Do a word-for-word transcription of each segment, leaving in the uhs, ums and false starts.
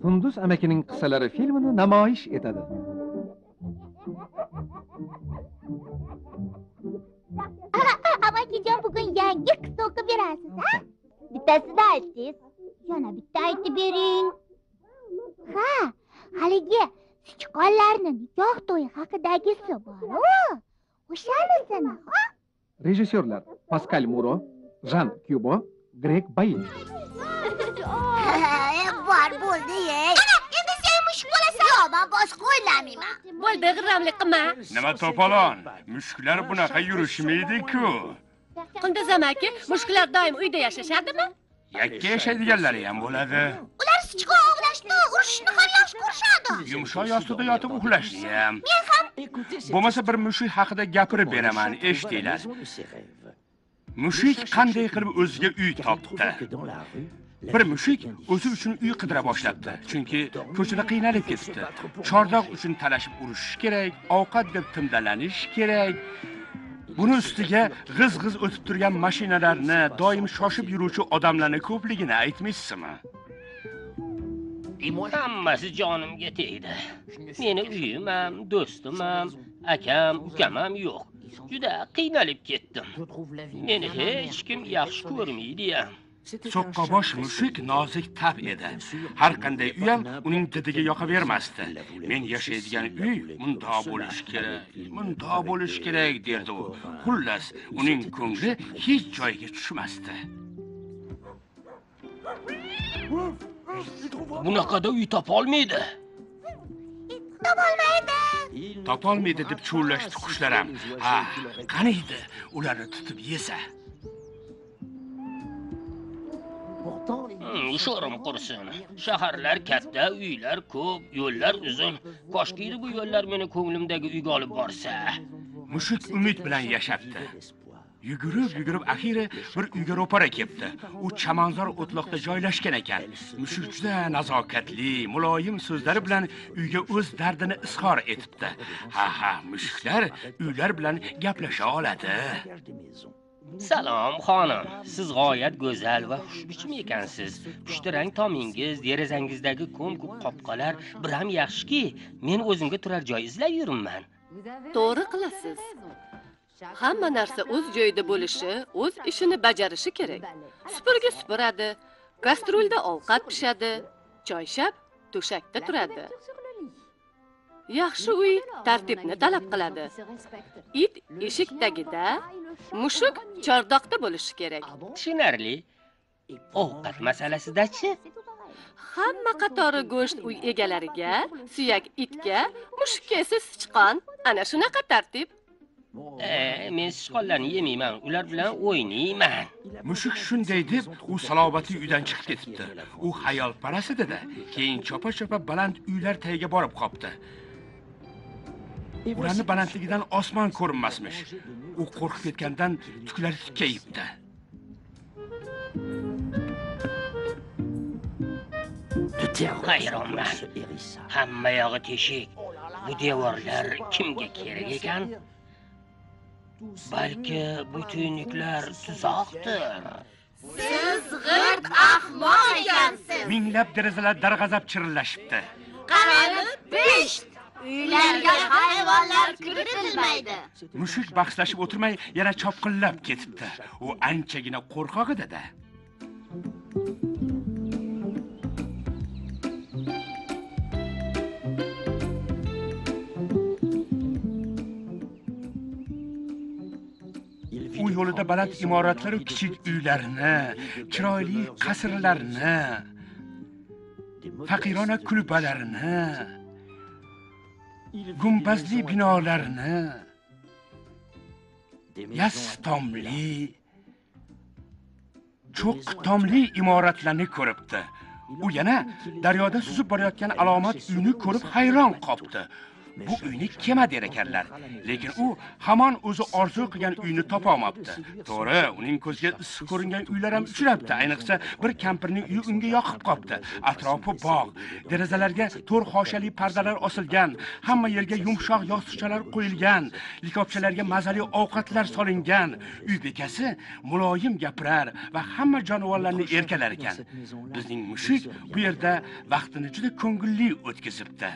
Kunduz amakining qissalari filmini namoyish etadi. Amakijon bugun yangi qissa o'qib berasiz, ha? Bittasini aytingiz. Yana bitta aytib bering. Ha, haligi sichqonlarni nikoh to'yi haqidagisi bor-ku. O'shanisini, ha? Rejissyorlar Pascal Muro, Jean Cubo, Greg Bain. Bor bo'ldi-ye. Ana, endi sen mushuk bo'lasan. Yo'q, men boshqa o'ylamayman. Bo'ldi, g'irramlik qilma. Nima to'polon? Mushuklar bunaqa yurishmaydi-ku. Qunduz amaki, mushuklar doim uyda yashashadimi? Yakka yashaydiganlari ham bo'ladi. Ular sichqon ovlashni, urishni ham yaxshi ko'rishadi. Yumshoq yostiqda yotib uxlashni ham. Men ham Bo'lmasa bir mushuk haqida gapirib beraman, eshitinglar. Mushuk qanday qilib o'ziga uy topdi? Bir mushuk o'zi uchun uy qidira boshlabdi, chunki ko'chada qiynalib ketdi. Chordoq uchun talashib urishish kerak, ovqat deb timdalanish kerak. Buni ustiga g'iz-g'iz o'tib turgan mashinalarni, doim shoshib yuruvchi odamlarni ko'pligini aytmaysizmi? Hammasi jonimga tegdi. Meni uyim ham, do'stim ham, akam, ukam ham yo'q. Juda qiynalib ketdim. Meni hech kim yaxshi ko'rmaydi ham. So'qqabosh mushuk nozik tab edi. Har qanday uy ham uning didiga yoqavermasdi. Men yashaydigan uy mundoq bo'lish kerak, mundoq bo'lish kerak derdi u. Xullas, uning ko'ngli hech joyga tushmasdi. Bunaqada uy topolmaydi. topolmaydi. Topolmaydi deb chuvlashdi qushlar ham. Ha, qaniydi ularni tutib yesa. Sho'rim qursin. Shaharlar katta, uylar ko'p, yo'llar uzun. Koshki bu yo'llar meni ko'nglimdagi uyga olib borsa. Mushuk umid bilan yashabdi. Yugurib, yugurib axiri bir uyga ro'para kelibdi. U chamanzor o'tloqda joylashgan ekan. Mushuk juda nazokatli, muloyim so'zlari bilan uyga o'z dardini izhor etibdi. Ha ha, mushuklar uylar bilan gaplasha oladi. Salom xonim, siz g'oyat go'zal va xushbichim ekansiz. Pushtirang tomingiz, derazangizdagi ko'm-ko'p qopqalar bir ham yaxshiki, men o'zimga turar joy izlab yuribman. To'g'ri qilasiz. Hamma narsa o'z joyida bo'lishi, o'z ishini bajarishi kerak. Supurgi supuradi, gastrolda ovqat pishadi, choyshab to'shakda turadi. Yaxshi uy tartibni talab qiladi. It eshik tagida, mushuk chordoqda bo'lishi kerak. Tushunarli. Ovqat masalasida-chi? Hamma qatori go'sht uy egalariga, suyak itga, mushukka esa sichqon. Ana shunaqa tartib. E, men sichqonlarni yemayman, ular bilan o'ynayman. Mushuk shunday deb u salobatli uydan chiqib ketibdi. U xayolparast edi-da, keyin chopa-chopa baland uylar tagiga borib qopti. Ularni balandligidan osmon ko'rinmasmish. U qo'rqib ketgandan tuklari tikkayibdi. Hayronman. Hamma yog'i teshik. Bu devorlar kimga kerak ekan? Balki bu tuynuklar tuzoqdir. Siz g'irt ahmoq ekansiz. Minglab derazalar darg'azab chirillashibdi. Qarani pisht. Uylarga hayvonlar kiritilmaydi. Mushuk bahslashib o'tirmay yana chopqillab ketibdi. U anchagina qo'rqoq edi-da. U yo'lida baland imoratlar va kichik uylarni, chiroyli qasrlarni, faqirona kulbalarni, gumbazli binolarni, yastomli, cho'q tomli imoratlarni ko'ribdi. U yana daryoda suzib borayotgan alomat uyni ko'rib hayron qoldi. bu uyni kema der ekanlar. Lekin u hamon o'zi orzu qilgan uyni topa olmabdi. To'g'ri, uning ko'ziga issiq ko'ringan uylar ham uchrabdi. Ayniqsa bir kampirning uyi unga yoqib qopti. Atrofi bog', derazalarga to'r hoshali pardalar osilgan, hamma yerga yumshoq yostiqchalar qo'yilgan, likopchalarga mazali ovqatlar solingan. Uy bekasi muloyim gapirar va hamma jonivorlarni erkalar ekan. Bizning mushuk bu yerda vaqtini juda ko'ngilli o'tkazibdi.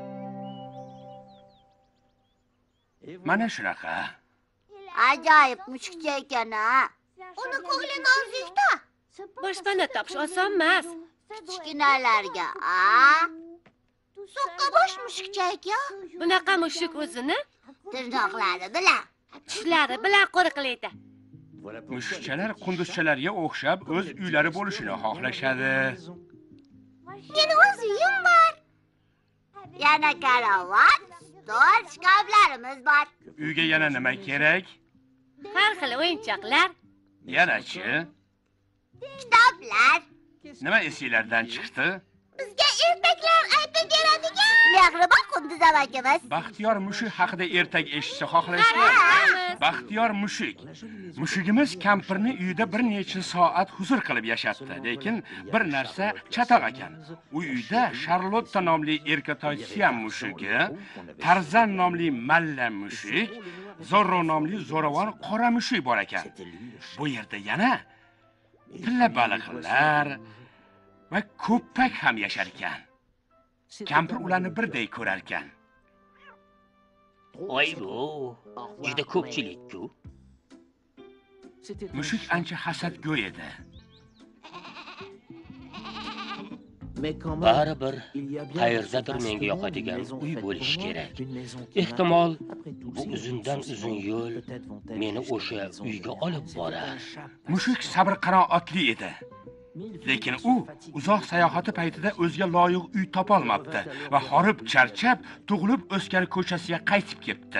Mana shunaqa. Ajoyib mushukcha ekan-a. Uni ko'ngli nozikda. Boshpana topish oson emas. Kichkinalarga, a? So'qqa bosh mushukcha ekan. Bunaqa mushuk o'zini Tirnoqlari bilan. tishlari bilan qo'riqlaydi. Mushukchalar qunduzchalarga o'xshab o'z uylari bo'lishini xohlashadi. Meni o'z uyim bor. Yana karavot, stol, shkaflarimiz bor. Uyga yana nima kerak? Har xil o'yinchoqlar. Yanachi? Kitoblar. Nima esinglardan chiqdi? Bizga ertaklar aytib beradigan. Mehribon qunduz amakimiz. Baxtiyor mushuk haqida ertak eshitsa xohlaysizmi? Baxtiyor mushuk. Mushugimiz kampirni uyida bir necha soat huzur qilib yashatdi, lekin bir narsa chatoq ekan. U uyda Charlotta nomli erkatoy Siam mushugi, Tarzan nomli malla mushuk, Zorro nomli zo'ravon qora mushuk bor ekan. Bu yerda yana tilla baliqlar va ko'ppak ham yashar ekan. Kampir ularni birday ko'rar ekan. Voy bu, juda ko'pchilik-ku. Mushuk ancha hasadgo'y edi. Baribir qayerdadir menga yoqadigan uy bo'lishi kerak. Ehtimol bu uzundan uzun yo'l meni o'sha uyga olib borar. Mushuk sabr qanoatli edi. Lekin u uzoq sayohati paytida o'ziga loyiq uy topa olmabdi va horib charchab tug'ilib o'sgan ko'chasiga qaytib ketdi.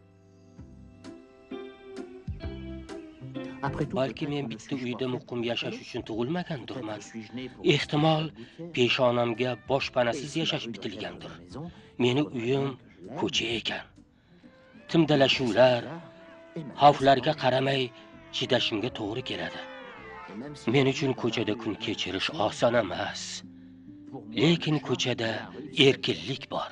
Balki men bitta uyda muqim yashash uchun tug'ilmagandirman. Ehtimol peshonamga boshpanasiz yashash bitilgandir. Meni uyim ko'cha ekan. Timdalashuvlar, xavflarga qaramay chidashimga to'g'ri keladi. Men uchun ko'chada kun kechirish oson emas. Lekin ko'chada erkinlik bor.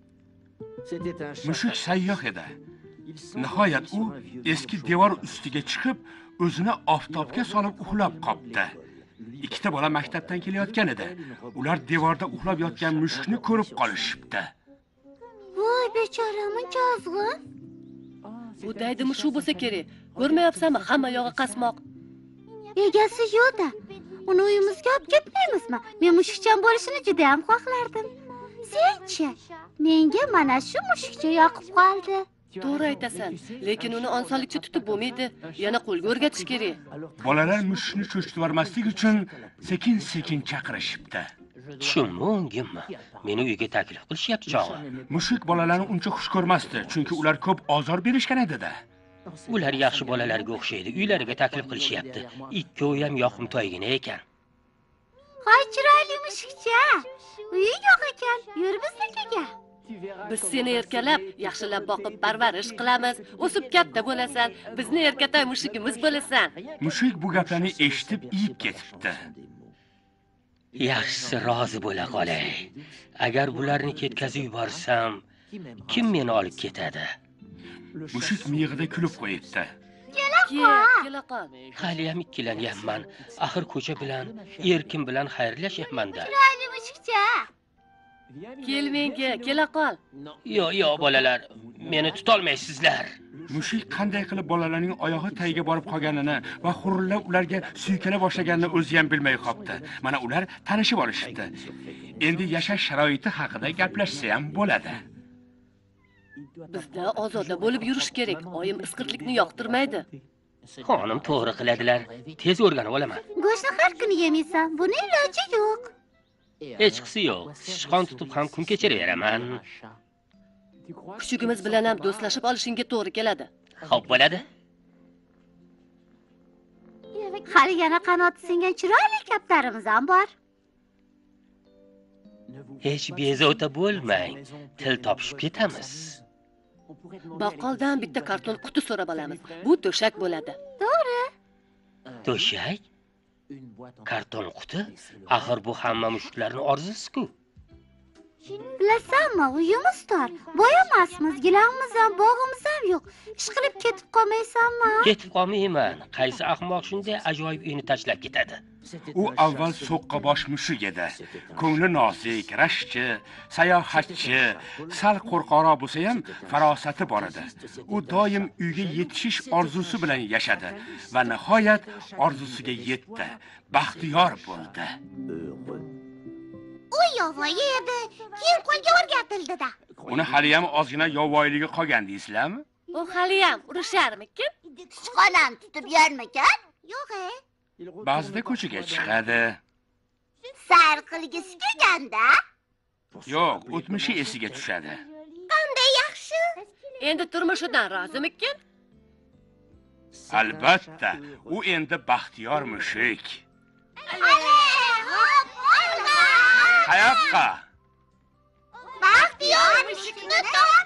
Mushuk sayyoh edi. Nihoyat u eski devor ustiga chiqib, o'zini oftobga solib uxlab qopti. Ikkita bola maktabdan kelayotgan edi. Ular devorda uxlab yotgan mushukni ko'rib qolishibdi. Voy bechora muncha ozg'in. Bu daydi mushuk bo'lsa kerak. Ko'rmayapsanmi, hamma yog'i qasmoq. Egasi yo'q-da. Uni uyimizga olib ketmaymizmi? Men mushukcham bo'lishini juda ham xohlardim. Senchi? Menga mana shu mushukcha yoqib qoldi. To'g'ri aytasan, lekin uni osonlikcha tutib bo'lmaydi. Yana qo'lga o'rgatish kerak. Bolalar mushukni cho'chitib yubormaslik uchun sekin-sekin chaqirishibdi. Tushunmi, o'ngimmi? Meni uyga taklif qilishyapti chog'i. Mushuk bolalarni uncha xush ko'rmasdi, chunki ular ko'p ozor berishgan edi-da. Ular yaxshi bolalarga o'xshaydi. Uylariga taklif qilishyapti. Ikkovi ham yoqimtoygina ekan. Hoy chiroyli mushukcha. Uyi yo'q ekan. Yur biznikiga. Biz seni erkalab, yaxshilab boqib parvarish qilamiz. O'sib katta bo'lasan, bizni erkatoy mushugimiz bo'lasan. Mushuk bu gaplarni eshitib iyib ketibdi. Yaxshisi rozi bo'la qolay. Agar bularni ketkazib yuborsam, kim meni olib ketadi? Mushuk miyig'ida kulib qo'yibdi. Kel, kela qol. Hali ham ikkilanyapman. Axir ko'cha bilan, erkin bilan xayrlashyapman-da. Chiroyli mushukcha. Kel menga, kela qol. Yo'q, yo'q bolalar, meni tutolmaysizlar. Mushuk qanday qilib bolalarning oyog'i tagiga borib qolganini va xurillab ularga suykana boshlaganini o'zi ham bilmay qopti. Mana ular tanishib olishibdi. Endi yashash sharoiti haqida gaplashsa ham bo'ladi. Bizda ozoda bo'lib yurish kerak. Oyim isqirtlikni yoqtirmaydi. Xonim to'g'ri qiladilar. Tez o'rganib olaman. Go'shtni har kuni yemaysan. Buni iloji yo'q. Hech qisi yo'q. Sichqon tutib ham kun kechiraveraman. Kuchugimiz bilan ham do'stlashib olishingga to'g'ri keladi. Xo'p bo'ladi. Hali yana qanoti singan chiroyli kaptarimiz ham bor. Hech bezovta bo'lmang. Til topishib ketamiz. Baqqoldan bitta karton quti so'rab olamiz. Bu to'shak bo'ladi. To'shak? Karton quti? Axir bu hamma mushuklarning orzusi-ku. Bilasanmi, uyimiz tor. Boyamasmiz, gilamimiz ham, bog'imiz ham yo'q. Ish qilib ketib qolmaysanmi? Ketib qolmayman. Qaysi ahmoq shunday ajoyib uyni tashlab ketadi? U avval so'qqabosh mushuk edi. Ko'ngli nozik, rashkchi, sayohatchi, sal qo'rqoqroq bo'lsa ham farosati bor edi. U doim uyga yetishish orzusi bilan yashadi va nihoyat orzusiga yetdi. Baxtiyor bo'ldi. U yovvoyi edi, keyin qo'lga o'rgatildi-da. Uni hali ham ozgina yovvoyiligi qolgan deysizlarmi? U hali ham urusharmikin? Sichqonam tutib yermikan? Yo'q-e. Ba'zida ko'chaga chiqadi. Sayr qilgisi kelganda? Yo'q, o'tmishi esiga tushadi. Qanday yaxshi. Endi turmushidan rozimikin? Albatta, u endi baxtiyor mushuk. Qayoqqa? Baxtiyor mushukni top.